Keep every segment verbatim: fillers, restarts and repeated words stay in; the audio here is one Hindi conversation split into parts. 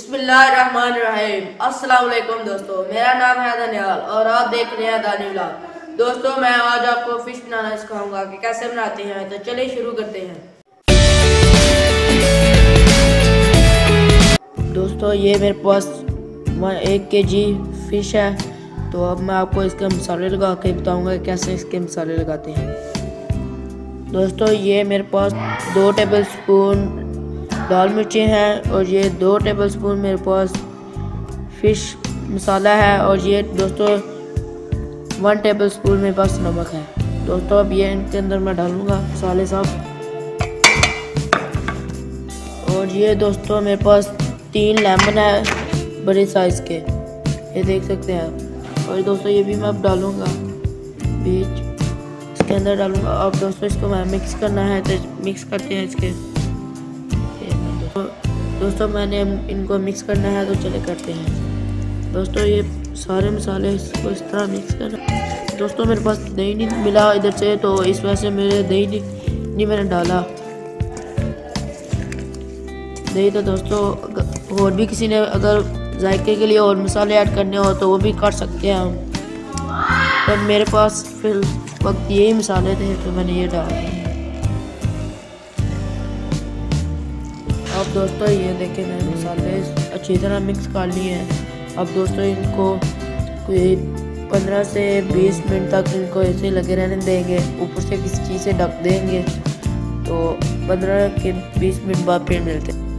बिस्मिल्लाहिर्रहमानिर्रहीम। अस्सलाम वालेकुम दोस्तों, मेरा नाम है दनियाल और आप देख रहे हैं दानी व्लॉग। दोस्तों मैं आज आपको फिश बनाना सिखाऊंगा कि कैसे बनाते हैं, तो चलिए शुरू करते हैं। दोस्तों ये मेरे पास एक के जी फिश है, तो अब मैं आपको इसके मसाले लगा के बताऊंगा कैसे इसके मसाले लगाते हैं। दोस्तों ये मेरे पास दो टेबल स्पून दाल मिर्ची हैं और ये दो टेबलस्पून मेरे पास फिश मसाला है और ये दोस्तों वन टेबलस्पून मेरे पास नमक है। दोस्तों अब ये इनके अंदर मैं डालूँगा मसाले सब। और ये दोस्तों मेरे पास तीन लेमन है बड़े साइज़ के, ये देख सकते हैं आप। और दोस्तों ये भी मैं अब डालूँगा बीच इसके अंदर डालूँगा। अब दोस्तों इसको मैं मिक्स करना है, तो मिक्स करते हैं इसके। दोस्तों मैंने इनको मिक्स करना है, तो चले करते हैं। दोस्तों ये सारे मसाले इसको इस तरह मिक्स करना। दोस्तों मेरे पास दही नहीं मिला इधर से, तो इस वजह से मेरे दही नहीं, नहीं मैंने डाला दही। तो दोस्तों और भी किसी ने अगर जायके के लिए और मसाले ऐड करने हो तो वो भी कर सकते हैं हम, पर मेरे पास फिर वक्त यही मसाले थे तो मैंने ये डाल दिए। अब दोस्तों ये देखें मैंने मसाले अच्छी तरह मिक्स कर लिए हैं। अब दोस्तों इनको कोई पंद्रह से बीस मिनट तक इनको ऐसे लगे रहने देंगे, ऊपर से किसी चीज़ से ढक देंगे। तो पंद्रह के बीस मिनट बाद फिर मिलते हैं।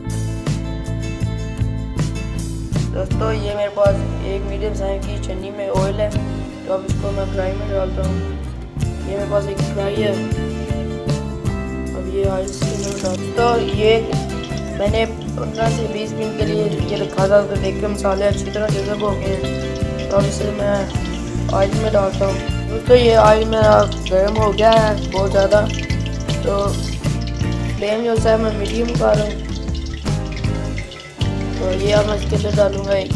दोस्तों ये मेरे पास एक मीडियम साइज की छन्नी में ऑयल है, तो अब इसको मैं फ्राई में डालता हूँ। ये मेरे पास एक फ्राई है, अब ये ऑयल से डालता। तो ये मैंने पंद्रह से बीस मिनट के लिए ये रखा था, तो देख के मसाले अच्छी तरह जज़ब हो गए हैं। तो अब इसे मैं ऑयल में डालता हूँ। दोस्तों ये ऑयल मेरा गर्म हो गया है बहुत ज़्यादा, तो फ्लेम जो है मैं मीडियम कर रहा हूँ। तो ये अब मैं इसके अंदर डालूँगा, एक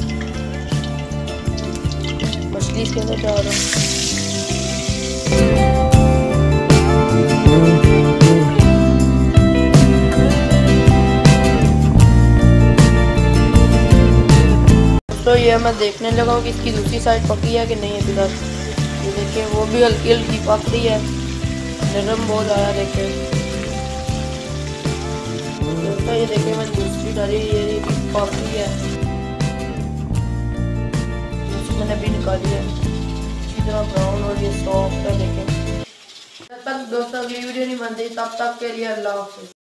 मछली इसके अंदर डाल रहा हूँ। तो ये मैं देखने लगा हूँ कि इसकी दूसरी साइड पकी है कि नहीं अभी तक। ये देखिए वो भी हल्की हल्की पक रही है, नरम बहुत आया देखे। दोस्तों ये देखिए मैंने दूसरी डाली, ये पक रही है, मैंने भी निकाली है अच्छी तरह ब्राउन और ये सॉफ्ट है देखें। तब तक दोस्तों अगली वीडियो नहीं बनती, तब तक के लिए अल्लाह हाफ़िज़।